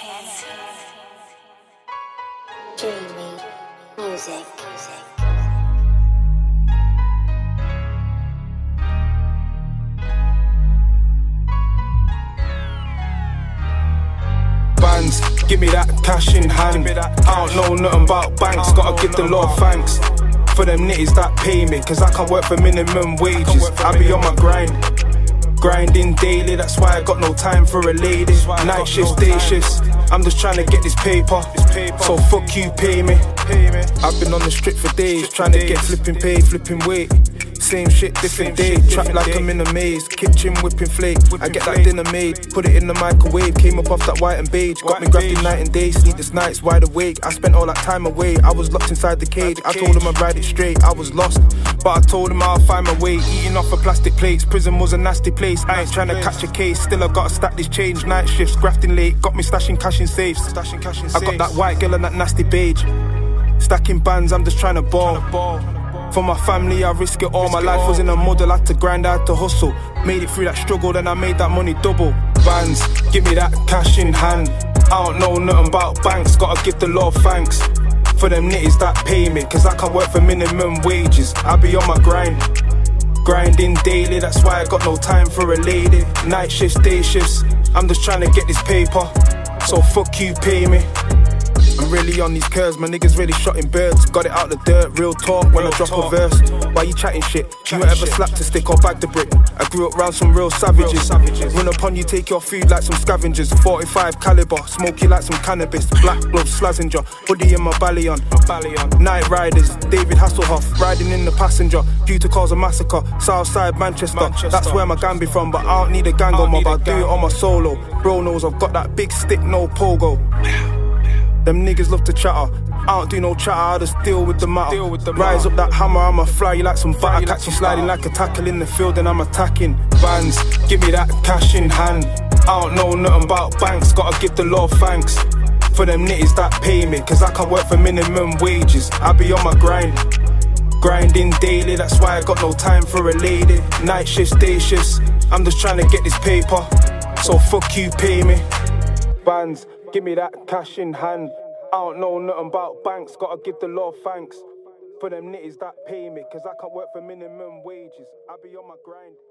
Jamie Music. Bands, give me that cash in hand. I don't know nothing about banks, gotta give the Lord thanks for them nitties that pay me, cause I can't work for minimum wages. I be on my grind, grinding daily, that's why I got no time for a lady. Night shifts, day shifts, I'm just trying to get this paper, so fuck you, pay me. I've been on the strip for days, trying to get flipping paid, flipping weight. Same shit, different day, trapped like I'm in a maze. Kitchen whipping flake, I get that dinner made, put it in the microwave. Came up off that white and beige, got me grafting night and day. Sleepless nights, wide awake, I spent all that time away. I was locked inside the cage, I told him I'd ride it straight. I was lost, but I told him I'll find my way. Eating off of plastic plates, prison was a nasty place. I ain't trying to catch a case, still I gotta stack this change. Night shifts, grafting late, got me stashing cash in safes. I got that white girl and that nasty beige. Stacking bands, I'm just trying to ball. For my family, I risk it all. My life was in a muddle, I had to grind, I had to hustle. Made it through that struggle, then I made that money double. Bands, give me that cash in hand. I don't know nothing about banks, gotta give the Lord thanks for them nitties that pay me, cause I can't work for minimum wages. I be on my grind, grinding daily, that's why I got no time for a lady. Night shifts, day shifts, I'm just trying to get this paper, so fuck you, pay me. I'm really on these curves, my niggas really shotting birds. Got it out the dirt, real talk when I drop a verse. Why you chatting shit? You ain't ever slapped a stick or bagged a brick. I grew up round some real savages. Run upon you, take your food like some scavengers. 45 caliber, smoke you like some cannabis. Black gloves, Slazenger, hoodie in my ballion. Night riders, David Hasselhoff, riding in the passenger. Due to cause a massacre, Southside Manchester. That's where my gang be from, but I don't need a gang on mob, I'll do it on my solo. Bro knows I've got that big stick, no pogo. Them niggas love to chatter, I don't do no chatter, I just deal with the matter. Rise up that hammer, I'ma fly you like some batter. Catch you sliding like a tackle in the field and I'm attacking. Bands, give me that cash in hand. I don't know nothing about banks, gotta give the Lord thanks for them nitties that pay me, cause I can't work for minimum wages. I be on my grind, grinding daily, that's why I got no time for a lady. Night shifts, day shifts, I'm just trying to get this paper, so fuck you, pay me. Bands, give me that cash in hand. I don't know nothing about banks, gotta give the Lord thanks for them nitties that pay me, cause I can't work for minimum wages. I be on my grind.